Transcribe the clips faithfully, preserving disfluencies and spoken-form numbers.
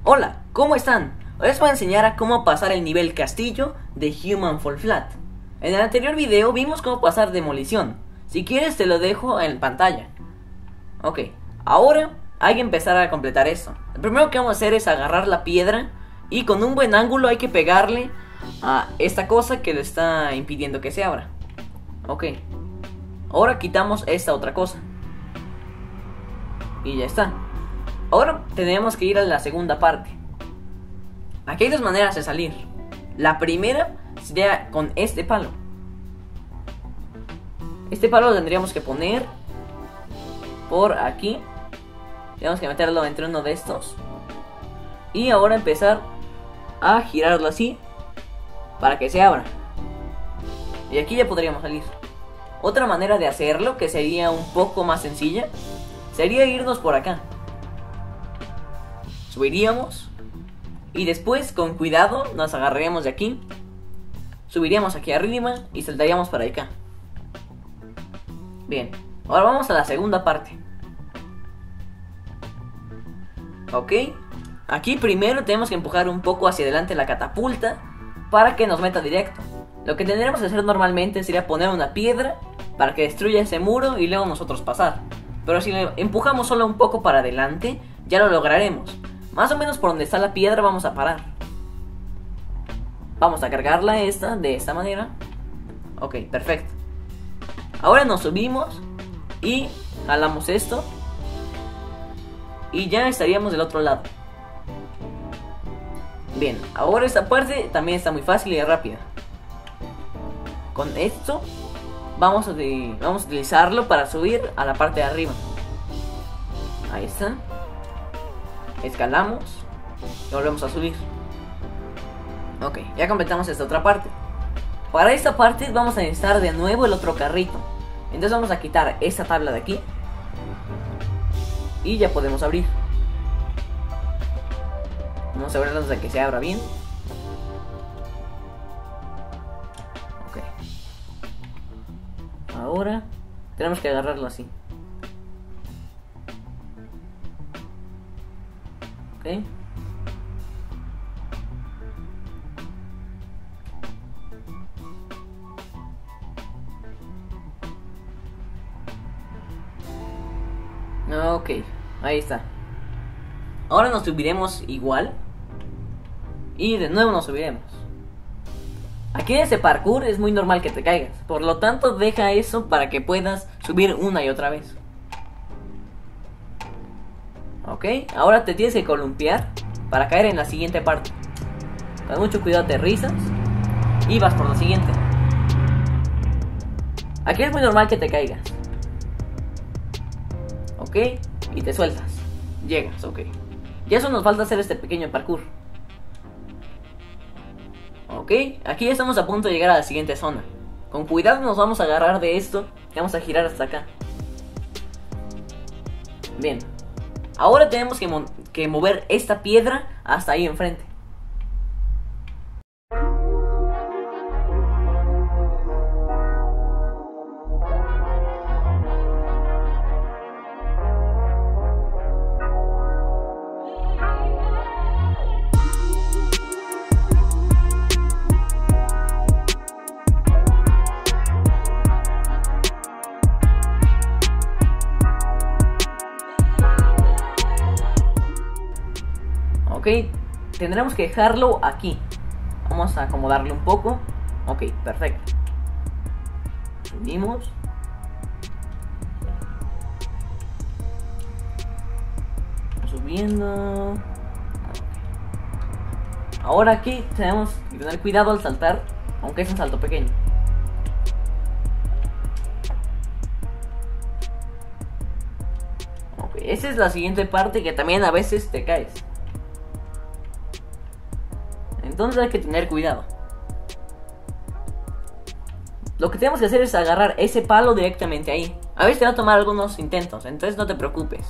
Hola, ¿cómo están? Hoy les voy a enseñar a cómo pasar el nivel castillo de Human Fall Flat. En el anterior video vimos cómo pasar demolición. Si quieres te lo dejo en pantalla. Ok, ahora hay que empezar a completar esto. Lo primero que vamos a hacer es agarrar la piedra y con un buen ángulo hay que pegarle a esta cosa que le está impidiendo que se abra. Ok, ahora quitamos esta otra cosa y ya está. Ahora tenemos que ir a la segunda parte. Aquí hay dos maneras de salir. La primera sería con este palo. Este palo lo tendríamos que poner por aquí. Tenemos que meterlo entre uno de estos. Y ahora empezar a girarlo así para que se abra. Y aquí ya podríamos salir. Otra manera de hacerlo, que sería un poco más sencilla, sería irnos por acá. Subiríamos y después con cuidado nos agarraríamos de aquí, subiríamos aquí arriba y saltaríamos para acá. Bien, ahora vamos a la segunda parte. Ok, aquí primero tenemos que empujar un poco hacia adelante la catapulta para que nos meta directo. Lo que tendremos que hacer normalmente sería poner una piedra para que destruya ese muro y luego nosotros pasar. Pero si le empujamos solo un poco para adelante, ya lo lograremos. Más o menos por donde está la piedra vamos a parar. Vamos a cargarla esta de esta manera. Ok, perfecto. Ahora nos subimos y jalamos esto y ya estaríamos del otro lado. Bien, ahora esta parte también está muy fácil y rápida. Con esto vamos a, de, vamos a utilizarlo para subir a la parte de arriba. Ahí está. Escalamos y volvemos a subir. Ok, ya completamos esta otra parte. Para esta parte vamos a necesitar de nuevo el otro carrito. Entonces vamos a quitar esta tabla de aquí y ya podemos abrir. Vamos a asegurarnos de que se abra bien. Ok. Ahora tenemos que agarrarlo así. Ok. Ok, ahí está. Ahora nos subiremos igual y de nuevo nos subiremos. Aquí en este parkour es muy normal que te caigas, por lo tanto deja eso para que puedas subir una y otra vez. Ok, ahora te tienes que columpiar para caer en la siguiente parte. Con mucho cuidado aterrizas y vas por la siguiente. Aquí es muy normal que te caigas. Ok, y te sueltas. Llegas, ok. Y eso nos falta hacer este pequeño parkour. Ok, aquí ya estamos a punto de llegar a la siguiente zona. Con cuidado nos vamos a agarrar de esto y vamos a girar hasta acá. Bien. Ahora tenemos que, mo que mover esta piedra hasta ahí enfrente. Ok, tendremos que dejarlo aquí. Vamos a acomodarle un poco. Ok, perfecto. Subimos. Subiendo. Ahora aquí tenemos que tener cuidado al saltar, aunque es un salto pequeño. Ok, esa es la siguiente parte que también a veces te caes. Entonces hay que tener cuidado. Lo que tenemos que hacer es agarrar ese palo directamente ahí. A veces te va a tomar algunos intentos, entonces no te preocupes.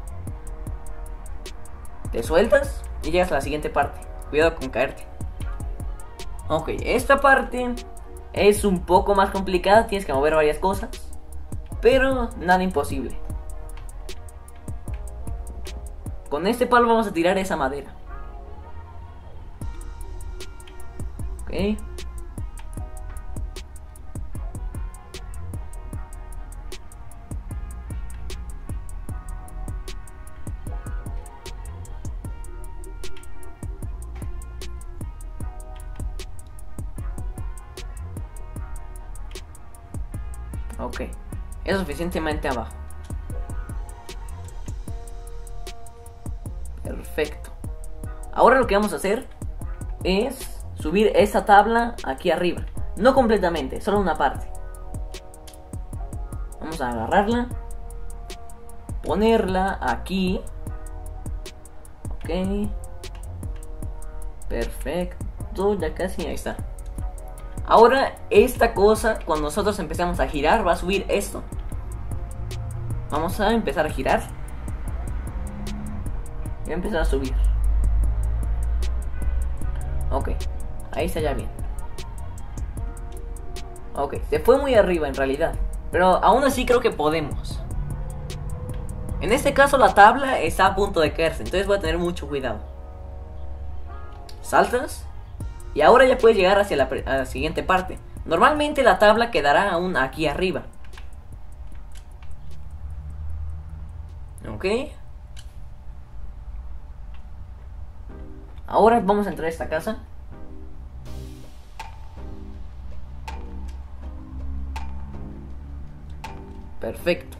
Te sueltas y llegas a la siguiente parte. Cuidado con caerte. Ok, esta parte es un poco más complicada. Tienes que mover varias cosas, pero nada imposible. Con este palo vamos a tirar esa madera. Ok. Ok, es suficientemente abajo. Perfecto. Ahora lo que vamos a hacer es subir esa tabla aquí arriba. No completamente, solo una parte. Vamos a agarrarla, ponerla aquí. Ok. Perfecto, ya casi, ahí está. Ahora esta cosa, cuando nosotros empezamos a girar, va a subir esto. Vamos a empezar a girar. Y va a empezar a subir. Ok, ahí está ya bien. Ok, se fue muy arriba en realidad, pero aún así creo que podemos. En este caso la tabla está a punto de caerse, entonces voy a tener mucho cuidado. Saltas. Y ahora ya puedes llegar hacia la, a la siguiente parte. Normalmente la tabla quedará aún aquí arriba. Ok. Ahora vamos a entrar a esta casa. Perfecto.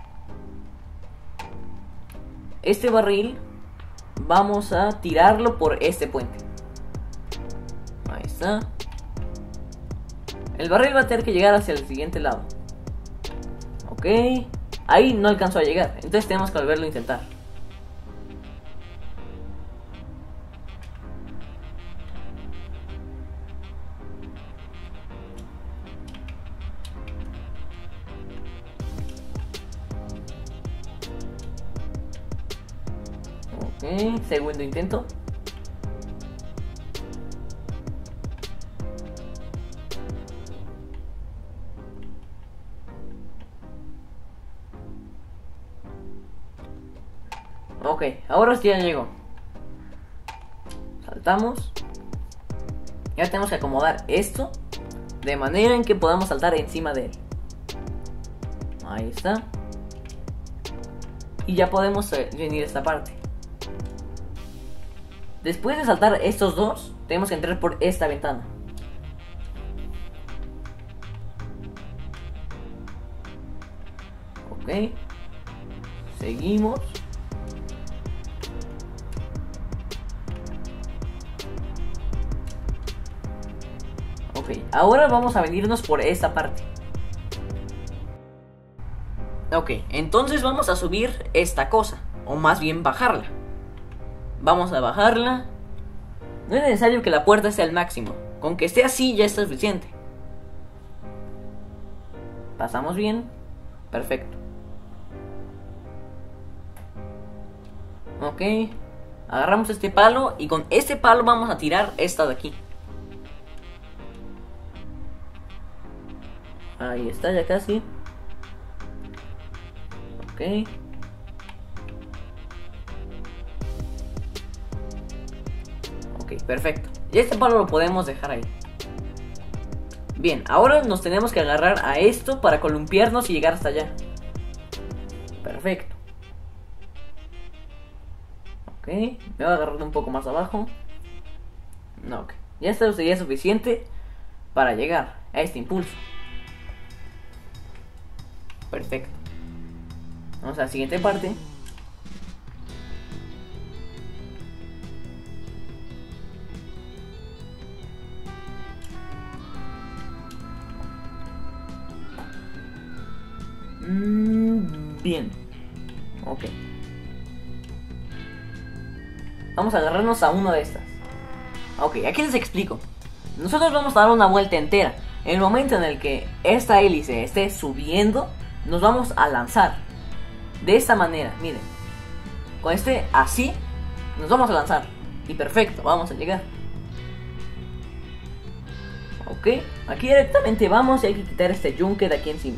Este barril vamos a tirarlo por este puente. Ahí está. El barril va a tener que llegar hacia el siguiente lado. Ok. Ahí no alcanzó a llegar, entonces tenemos que volverlo a intentar. Ok, segundo intento. Ok, ahora sí ya llegó. Saltamos. Ya tenemos que acomodar esto de manera en que podamos saltar encima de él. Ahí está. Y ya podemos venir a esta parte. Después de saltar estos dos, tenemos que entrar por esta ventana. Ok. Seguimos. Ok, ahora vamos a venirnos por esta parte. Ok, entonces vamos a subir esta cosa, o más bien bajarla. Vamos a bajarla. No es necesario que la puerta sea el máximo, con que esté así ya es suficiente. Pasamos bien. Perfecto. Ok. Agarramos este palo y con este palo vamos a tirar esta de aquí. Ahí está, ya casi. Ok. Ok, perfecto. Y este palo lo podemos dejar ahí. Bien, ahora nos tenemos que agarrar a esto para columpiarnos y llegar hasta allá. Perfecto. Ok, me voy a agarrar un poco más abajo. No, ok. Ya esto sería suficiente para llegar a este impulso. Perfecto. Vamos a la siguiente parte. Mm, bien. Ok. Vamos a agarrarnos a una de estas. Ok, aquí les explico. Nosotros vamos a dar una vuelta entera. En el momento en el que esta hélice esté subiendo, nos vamos a lanzar. De esta manera, miren. Con este así, nos vamos a lanzar. Y perfecto, vamos a llegar. Ok, aquí directamente vamos y hay que quitar este yunque de aquí encima.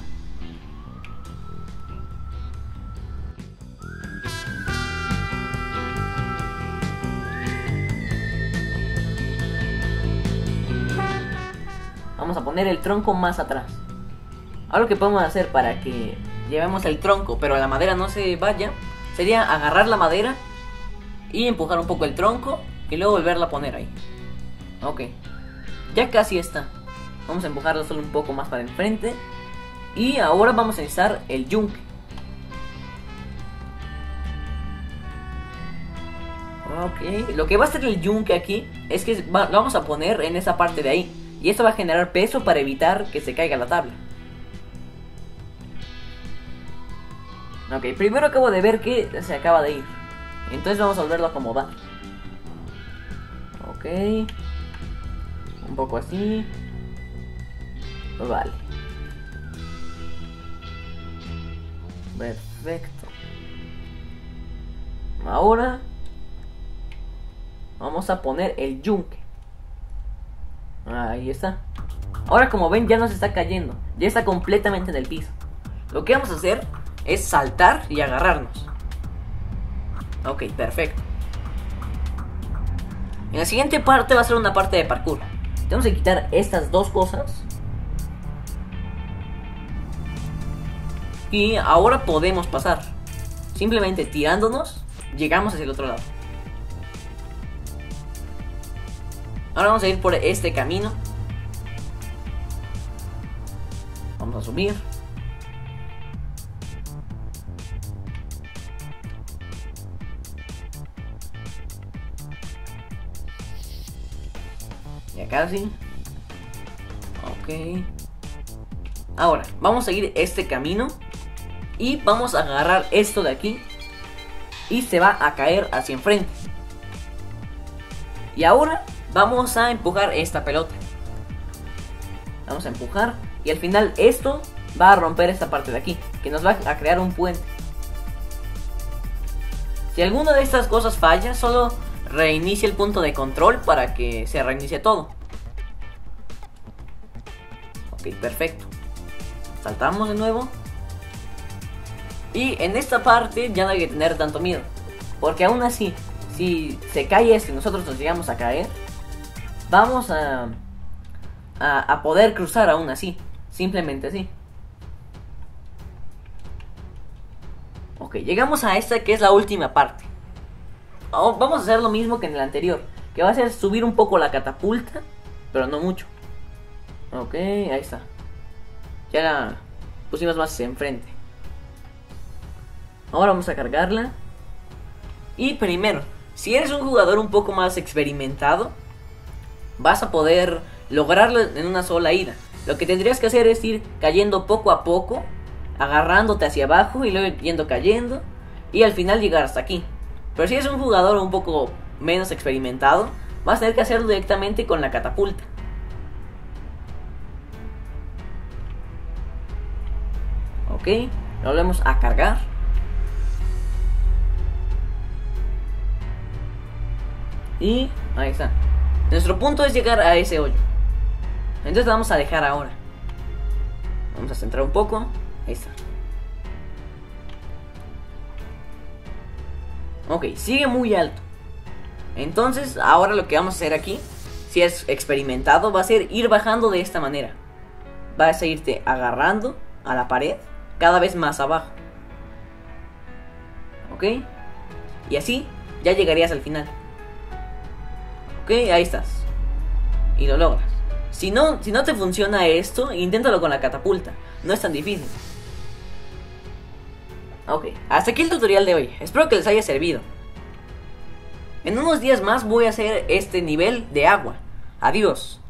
Vamos a poner el tronco más atrás. Ahora lo que podemos hacer para que llevemos el tronco pero la madera no se vaya sería agarrar la madera y empujar un poco el tronco y luego volverla a poner ahí. Ok, ya casi está. Vamos a empujarlo solo un poco más para enfrente. Y ahora vamos a necesitar el yunque. Ok, lo que va a hacer el yunque aquí es que va, lo vamos a poner en esa parte de ahí. Y esto va a generar peso para evitar que se caiga la tabla. Ok, primero acabo de ver que se acaba de ir. Entonces vamos a volverlo a acomodar. Ok, un poco así. Vale. Perfecto. Ahora vamos a poner el yunque. Ahí está. Ahora como ven ya no se está cayendo. Ya está completamente en el piso. Lo que vamos a hacer es saltar y agarrarnos. Ok, perfecto. En la siguiente parte va a ser una parte de parkour. Tenemos que quitar estas dos cosas. Y ahora podemos pasar. Simplemente tirándonos, llegamos hacia el otro lado. Ahora vamos a ir por este camino. Vamos a subir. Ya casi. Ok. Ahora, vamos a seguir este camino. Y vamos a agarrar esto de aquí. Y se va a caer hacia enfrente. Y ahora vamos a empujar esta pelota. Vamos a empujar. Y al final esto va a romper esta parte de aquí, que nos va a crear un puente. Si alguna de estas cosas falla, solo reinicia el punto de control para que se reinicie todo. Ok, perfecto. Saltamos de nuevo. Y en esta parte ya no hay que tener tanto miedo, porque aún así, si se cae esto y nosotros nos llegamos a caer, vamos a, a, a poder cruzar aún así. Simplemente así. Ok, llegamos a esta que es la última parte. Oh, vamos a hacer lo mismo que en el anterior, que va a ser subir un poco la catapulta, pero no mucho. Ok, ahí está. Ya la pusimos más hacia enfrente. Ahora vamos a cargarla. Y primero, si eres un jugador un poco más experimentado, vas a poder lograrlo en una sola ida. Lo que tendrías que hacer es ir cayendo poco a poco, agarrándote hacia abajo y luego yendo cayendo, y al final llegar hasta aquí. Pero si eres un jugador un poco menos experimentado, vas a tener que hacerlo directamente con la catapulta. Ok, lo volvemos a cargar. Y ahí está. Nuestro punto es llegar a ese hoyo. Entonces lo vamos a dejar ahora. Vamos a centrar un poco. Ahí está. Ok, sigue muy alto. Entonces ahora lo que vamos a hacer aquí, si es experimentado, va a ser ir bajando de esta manera. Vas a irte agarrando a la pared cada vez más abajo. Ok. Y así ya llegarías al final. Ok, ahí estás. Y lo logras. Si no, si no te funciona esto, inténtalo con la catapulta. No es tan difícil. Ok, hasta aquí el tutorial de hoy. Espero que les haya servido. En unos días más voy a hacer este nivel de agua. Adiós.